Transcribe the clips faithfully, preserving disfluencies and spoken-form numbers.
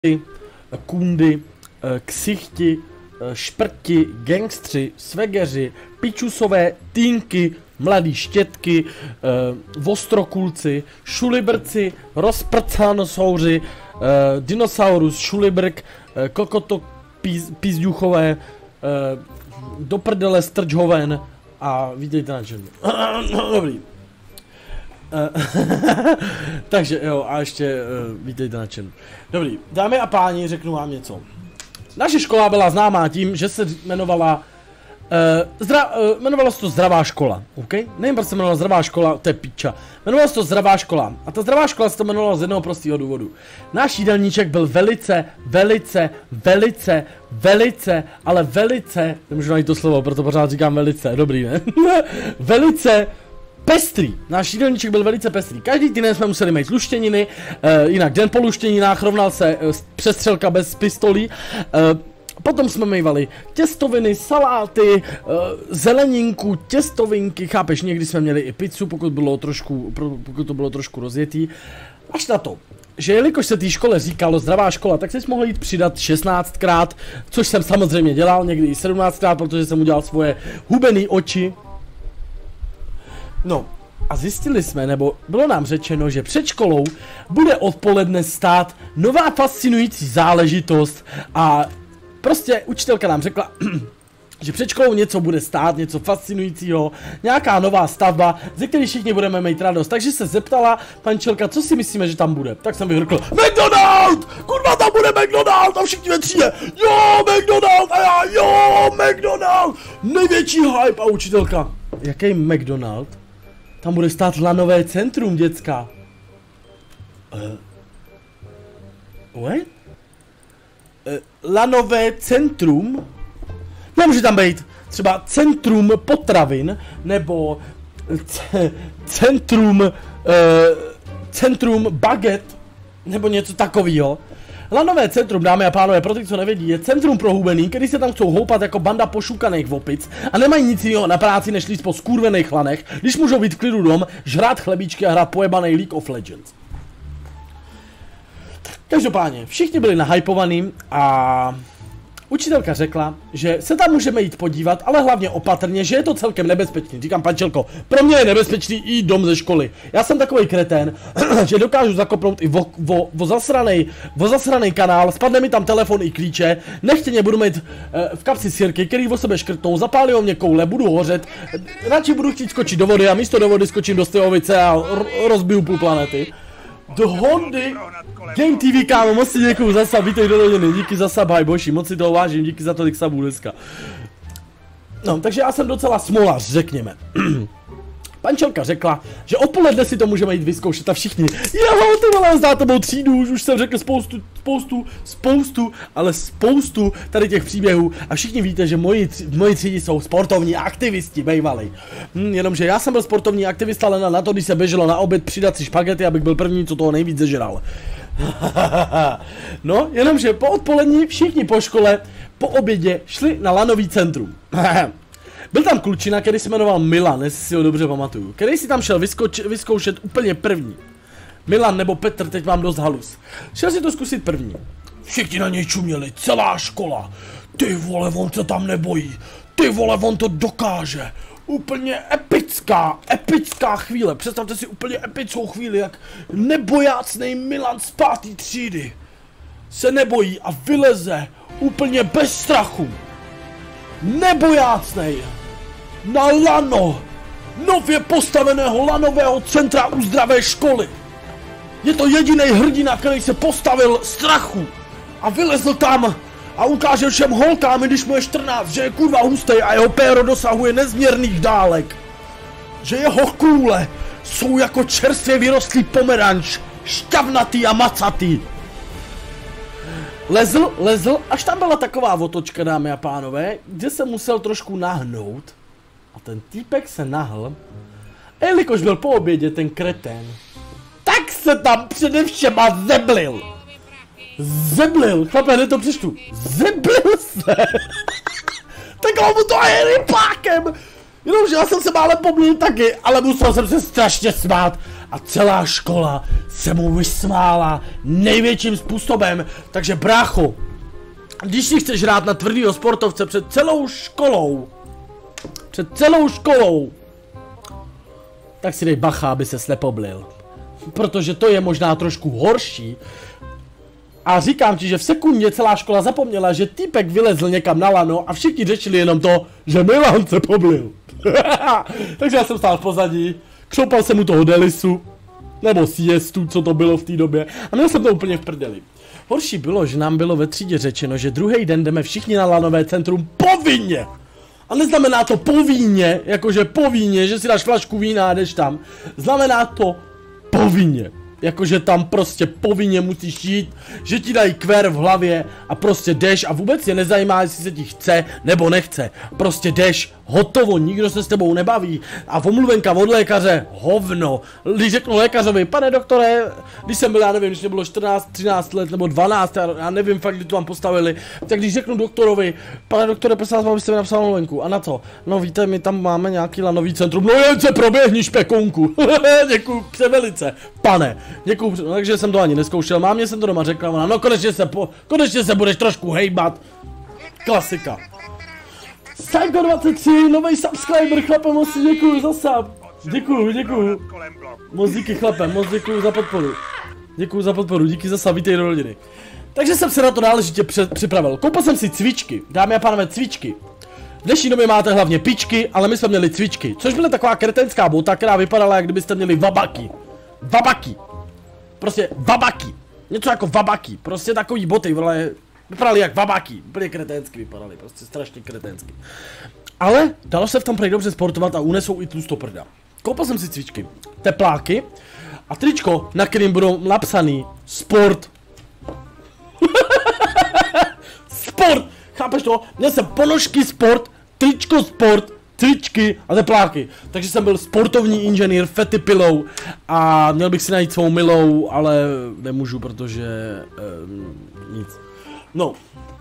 kundy, ksichti, šprti, gangstři, svegeři, pičusové, týnky, mladý štětky, vostrokulci, šulibrci, rozprcanosouři, dinosaurus, šulibrk, kokoto, pizduchové, do prdele strčhoven a vítejte na čem. Dobrý. Takže jo, a ještě uh, vítejte na čem. Dobrý, dámy a páni, řeknu vám něco. Naše škola byla známá tím, že se jmenovala uh, zdra, uh, jmenovala se to Zdravá škola, OK? Nevím, proč se jmenovala Zdravá škola, to je piča. Jmenovala se to Zdravá škola a ta Zdravá škola se to jmenovala z jednoho prostého důvodu. Náš jídelníček byl velice, velice, velice, velice, ale velice, nemůžu najít to slovo, proto pořád říkám velice, dobrý, ne? Velice pestrý. Náš jídelníček byl velice pestrý. Každý týden jsme museli mít luštěniny, uh, jinak den po luštěninách rovnal se uh, přestřelka bez pistolí. Uh, potom jsme mývali těstoviny, saláty, uh, zeleninku, těstovinky, chápeš, někdy jsme měli i pizzu, pokud, bylo trošku, pokud to bylo trošku rozjetý. Až na to, že jelikož se té škole říkalo Zdravá škola, tak jsi mohl jít přidat šestnáctkrát, což jsem samozřejmě dělal, někdy i sedmnáctkrát, protože jsem udělal svoje hubený oči. No a zjistili jsme, nebo bylo nám řečeno, že před školou bude odpoledne stát nová fascinující záležitost a prostě učitelka nám řekla, že před školou něco bude stát, něco fascinujícího, nějaká nová stavba, ze které všichni budeme mít radost. Takže se zeptala pančelka, co si myslíme, že tam bude. Tak jsem vyhrkl, McDonald! Kurva, tam bude McDonald! A všichni ve třídě, jo, McDonald! A já, jo, McDonald! Největší hype! A učitelka, jaký McDonald? Tam bude stát lanové centrum, děcka. Uh. What? Uh, lanové centrum? Nemůže tam být třeba centrum potravin, nebo centrum, uh, centrum baget, nebo něco takového. Lanové centrum, dámy a pánové, pro ty, co nevědí, je centrum pro hubený, který se tam chcou houpat jako banda pošukaných opic a nemají nic jiného na práci, než líst po skurvených lanech, když můžou být v klidu dom, žrát chlebíčky a hrát pojebaný League of Legends. Každopádně, všichni byli nahypovaný a učitelka řekla, že se tam můžeme jít podívat, ale hlavně opatrně, že je to celkem nebezpečný. Říkám, pančelko, pro mě je nebezpečný jít dom ze školy. Já jsem takový kretén, že dokážu zakopnout i vo, vo, vo, zasranej, vo zasranej kanál, spadne mi tam telefon i klíče, nechtěně budu mít uh, v kapsi sirky, který o sebe škrtnou, zapálí mě koule, budu hořet, radši budu chtít skočit do vody a místo do vody skočím do Stejovice a rozbiju půl planety. Do Hondy, Game T V, kámo, moc si děkuju za sub, vítej do rodiny, díky za sub, haj boši, moc si toho vážím, díky za tolik subů dneska. No, takže já jsem docela smolař, řekněme. Pančelka řekla, že odpoledne si to můžeme jít vyzkoušet a všichni, jeho, ty vole, zná tebou třídu, už, už jsem řekl spoustu, spoustu, spoustu, ale spoustu tady těch příběhů a všichni víte, že moji, v moji třídi jsou sportovní aktivisti, bejvalej. Hm, jenomže já jsem byl sportovní aktivista, ale na, na to, když se běželo na oběd přidat si špagety, abych byl první, co toho nejvíc zežral. No, jenomže po odpolední všichni po škole, po obědě šli na lanový centrum. Byl tam klučina, který se jmenoval Milan, jestli si ho dobře pamatuju, který si tam šel vyskoč, vyzkoušet úplně první. Milan nebo Petr, teď mám dost halus. Šel si to zkusit první. Všichni na něj čuměli, celá škola. Ty vole, on se tam nebojí. Ty vole, on to dokáže. Úplně epická, epická chvíle. Představte si úplně epickou chvíli, jak nebojácnej Milan z pátý třídy se nebojí a vyleze úplně bez strachu. Nebojácnej na lano nově postaveného lanového centra u Zdravé školy. Je to jediný hrdina, který se postavil strachu a vylezl tam a ukáže všem holkám, když mu je čtrnáct, že je kurva hustej a jeho péro dosahuje nezměrných dálek. Že jeho kůle jsou jako čerstvě vyrostlý pomeranč, šťavnatý a macatý. Lezl, lezl, až tam byla taková otočka, dámy a pánové, kde se musel trošku nahnout. A ten týpek se nahl. A jelikož byl po obědě ten kretén, tak se tam předevšema zeblil. Zeblil, chlape, hned to přečtu. Zeblil se. Tak mu to je rypákem. Jenomže já jsem se mále pomlil taky, ale musel jsem se strašně smát. a celá škola se mu vysmála největším způsobem. Takže brácho, když si chceš hrát na tvrdýho sportovce před celou školou, před celou školou, tak si dej bacha, aby se nepoblil. Protože to je možná trošku horší. A říkám ti, že v sekundě celá škola zapomněla, že týpek vylezl někam na lano a všichni řešili jenom to, že Milan se poblil. Takže já jsem stál v pozadí, křoupal jsem mu toho delisu, nebo siestu, co to bylo v té době, a měl jsem to úplně v prdeli. Horší bylo, že nám bylo ve třídě řečeno, že druhý den jdeme všichni na lanové centrum povinně. A neznamená to povinně, jakože povinně, že si dáš flašku vína a jdeš tam. Znamená to povinně. Jakože tam prostě povinně musíš jít, že ti dají kver v hlavě a prostě jdeš a vůbec je nezajímá, jestli se ti chce nebo nechce. Prostě jdeš, hotovo, nikdo se s tebou nebaví. A omluvenka od lékaře, hovno. Když řeknu lékařovi, pane doktore, když jsem byl, já nevím, když mě bylo čtrnáct, třináct let nebo dvanáct, já nevím fakt, kdy to vám postavili, tak když řeknu doktorovi, pane doktore, prosím vás, abyste mi napsal omluvenku. A na co? No víte, my tam máme nějaký lanový centrum, no jen se proběhni špekounku. Děkuju převelice, pane. Děkuju, no, takže jsem to ani neskoušel, mámě jsem to doma řekla, ona, no konečně se, po, konečně se budeš trošku hejbat. Klasika. Psycho dvacet tři, nový subscriber, chlape, moc děkuju za sub. Děkuju, děkuju. Moc díky chlape, moc děkuju za podporu. Děkuju za podporu, díky za sub, vítej do rodiny. Takže jsem se na to náležitě připravil. Koupil jsem si cvičky, dámy a pánové, cvičky. V dnešní době máte hlavně pičky, ale my jsme měli cvičky, což byla taková kretenská bota, která vypadala, jak kdybyste měli vabaky. Vabaky. Prostě vabaky. Něco jako vabaky. Prostě takový boty, vole, vypadaly jak vabaky. Úplně kreténsky vypadaly, prostě strašně kreténsky. Ale dalo se v tom prej dobře sportovat a unesou i tlustoprda. Koupil jsem si cvičky, tepláky a tričko, na kterým budou napsaný sport. Sport! Chápeš to? Měl jsem ponožky sport, tričko sport, tričky a tepláky. Takže jsem byl sportovní inženýr, fety pilou a měl bych si najít svou milou, ale nemůžu, protože um, nic. No.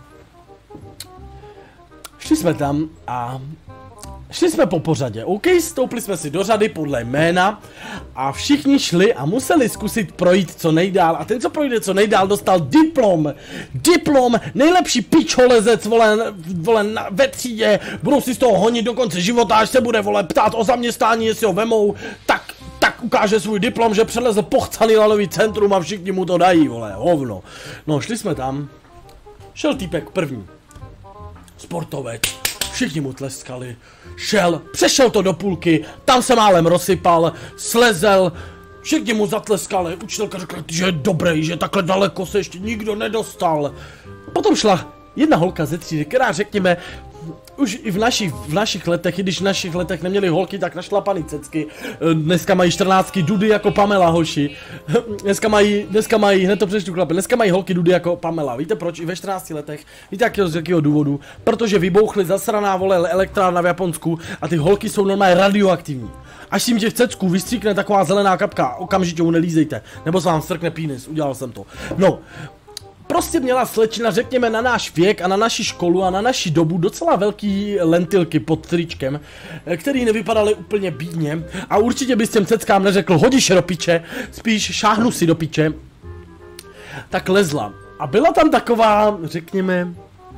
Šli jsme tam a šli jsme po pořadě, OK, stoupli jsme si do řady podle jména a všichni šli a museli zkusit projít co nejdál a ten, co projde co nejdál, dostal diplom. Diplom, nejlepší pičolezec, vole, vole na, ve třídě, budou si z toho honit do konce života, až se bude, vole, ptát o zaměstnání, jestli ho vemou, tak, tak ukáže svůj diplom, že přelezl pochcaný lanový centrum a všichni mu to dají, vole, hovno. No, šli jsme tam, šel týpek první, sportovec. Všichni mu tleskali, šel, přešel to do půlky, tam se málem rozsypal, slezel, všichni mu zatleskali, učitelka řekla, že je dobrý, že takhle daleko se ještě nikdo nedostal. Potom šla jedna holka ze třídy, která řekněme, už i v našich, v našich letech, i když v našich letech neměli holky, tak našlapaný cecky. Dneska mají čtrnáctky dudy jako Pamela, hoši. Dneska mají, dneska mají, hned to přečtu chlapi, dneska mají holky dudy jako Pamela. Víte proč? I ve čtrnácti letech. Víte jakého, z jakého důvodu? Protože vybouchly zasraná, vole, elektrárna v Japonsku a ty holky jsou normálně radioaktivní. Až si jim tě v cecku vystříkne taková zelená kapka, okamžitě mu nelízejte. Nebo se vám strkne penis, udělal jsem to. No. Prostě měla slečna, řekněme, na náš věk a na naši školu a na naši dobu docela velký lentilky pod tričkem, který nevypadaly úplně bídně a určitě bys těm ceckám neřekl, hodíš do piče, spíš šáhnu si do piče. Tak lezla. A byla tam taková, řekněme,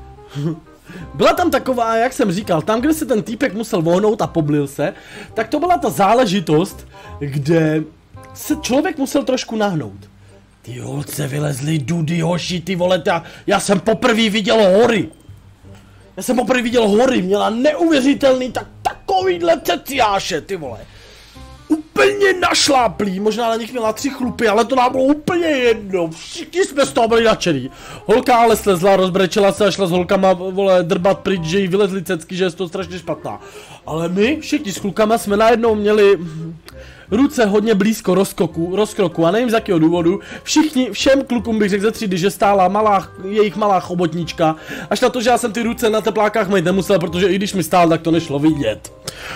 byla tam taková, jak jsem říkal, tam, kde se ten týpek musel vohnout a poblil se, tak to byla ta záležitost, kde se člověk musel trošku nahnout. Ty holce vylezly dudy, hoši, ty vole, ta, já jsem poprvé viděl hory. Já jsem poprvé viděl hory, měla neuvěřitelný, tak takovýhle ceciáše, ty vole. Úplně našláplý, možná na nich měla tři chlupy, ale to nám bylo úplně jedno, všichni jsme z toho byli nadšený. Holka ale slezla, rozbrečela se a šla s holkama, vole, drbat pryč, že jí vylezly cecky, že je to strašně špatná. Ale my, všichni s klukama, jsme najednou měli ruce hodně blízko rozkoku, rozkroku a nevím z jakého důvodu. Všichni, všem klukům bych řekl ze třídy, že stála malá, jejich malá chobotnička. Až na to, že já jsem ty ruce na teplákách mít nemusel, protože i když mi stál, tak to nešlo vidět.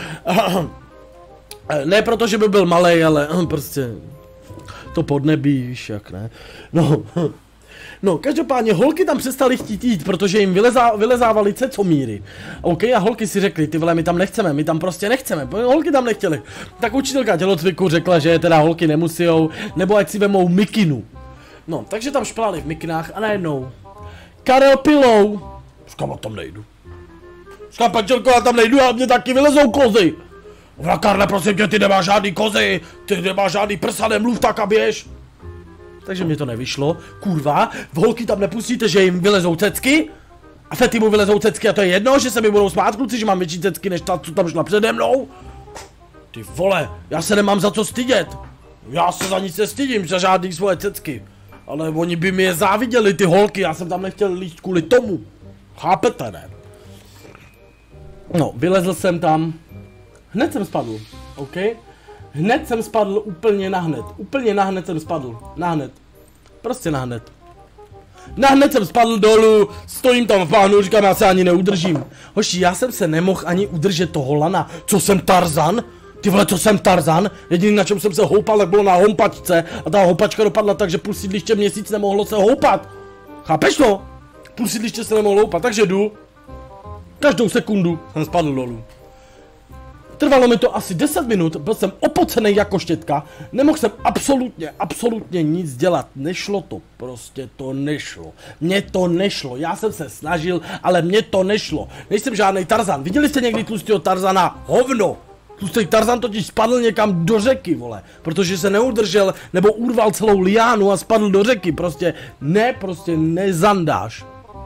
Ne proto, že by byl malej, ale prostě to podnebí, víš jak ne. No, No, každopádně holky tam přestaly chtít jít, protože jim vylezá, vylezávali cecomíry. OK, a holky si řekly, ty vole, my tam nechceme, my tam prostě nechceme, holky tam nechtěly. Tak učitelka tělocviku řekla, že teda holky nemusijou, nebo ať si vemou mikinu. No, takže tam šplali v mikinách a najednou Karel pilou. Říkám, a tam nejdu. Říkám, Pačelko, já tam nejdu, ale mě taky vylezou kozy. Vla, Karle, prosím tě, ty nemáš žádný kozy, ty nemáš žádný prsa, nemluv tak a běž. Takže mě to nevyšlo, kurva, v holky tam nepustíte, že jim vylezou cecky? A Fety mu vylezou cecky a to je jedno, že se mi budou smát kluci, že mám větší cecky než ta, co tam šla přede mnou? Ty vole, já se nemám za co stydět. Já se za nic nestydím, za žádný svoje cecky. Ale oni by mi je záviděli, ty holky, já jsem tam nechtěl líst kvůli tomu. Chápete, ne? No, vylezl jsem tam. Hned jsem spadl, OK? Hned jsem spadl úplně nahned. Úplně nahned jsem spadl. Nahned. Prostě nahned. Nahned jsem spadl dolů, stojím tam v pánu, říkám, já se ani neudržím. Hoši, já jsem se nemohl ani udržet toho lana. Co jsem Tarzan? Ty vole, co jsem Tarzan? Jediný, na čem jsem se houpal, tak bylo na houpačce. A ta houpačka dopadla tak, že půl sídliště měsíc nemohlo se houpat. Chápeš to? Půl sídliště se nemohlo houpat, takže jdu. Každou sekundu jsem spadl dolů. Trvalo mi to asi deset minut, byl jsem opocený jako štětka, nemohl jsem absolutně, absolutně nic dělat, nešlo to, prostě to nešlo, mně to nešlo, já jsem se snažil, ale mně to nešlo, nejsem žádný Tarzan, viděli jste někdy tlustého Tarzana? Hovno! Tlustý Tarzan totiž spadl někam do řeky, vole, protože se neudržel, nebo urval celou liánu a spadl do řeky, prostě ne, prostě nezandáš.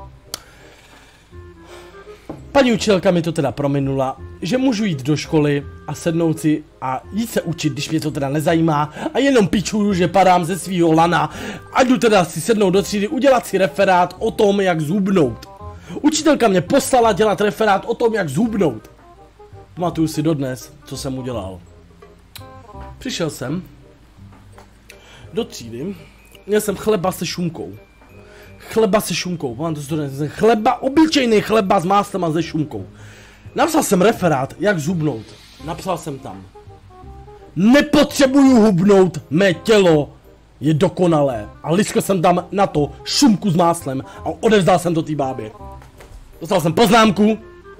Paní učitelka mi to teda prominula, že můžu jít do školy a sednout si a jít se učit, když mě to teda nezajímá a jenom pičuju, že padám ze svýho lana a jdu teda si sednout do třídy, udělat si referát o tom, jak zhubnout. Učitelka mě poslala dělat referát o tom, jak zhubnout. Pamatuju si dodnes, co jsem udělal. Přišel jsem do třídy, měl jsem chleba se šunkou. Chleba se šunkou, mám to zdůrazně, chleba, obyčejný chleba s máslem a se šunkou. Napsal jsem referát, jak zhubnout. Napsal jsem tam. Nepotřebuju hubnout, mé tělo je dokonalé. A liskl jsem tam na to šunku s máslem a odevzdal jsem to té bábě. Dostal jsem poznámku.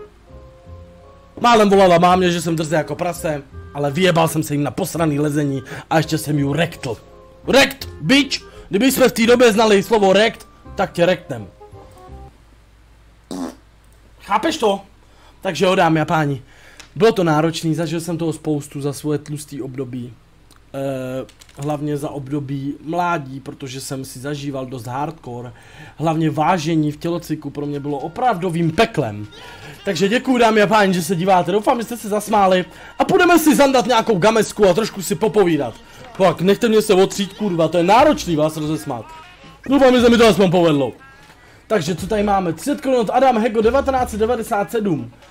Málem volala mámě, že jsem drzý jako prase, ale vyjebal jsem se jim na posraný lezení a ještě jsem ju rektl. Rekt, bitch! Kdyby jsme v té době znali slovo rekt, tak tě rektnem. Chápeš to? Takže jo, dámy a páni. Bylo to náročný, zažil jsem toho spoustu za svoje tlustý období. E, hlavně za období mládí, protože jsem si zažíval dost hardcore. Hlavně vážení v tělocviku pro mě bylo opravdovým peklem. Takže děkuju, dámy a páni, že se díváte. Doufám, že jste se zasmáli. A půjdeme si zandat nějakou gamesku a trošku si popovídat. Pak, nechte mě se otřít, kurva, to je náročný vás rozesmát. Doufám, že se mi to aspoň povedlo. Takže co tady máme? třicet korun od Adam Hego devatenáct set devadesát sedm.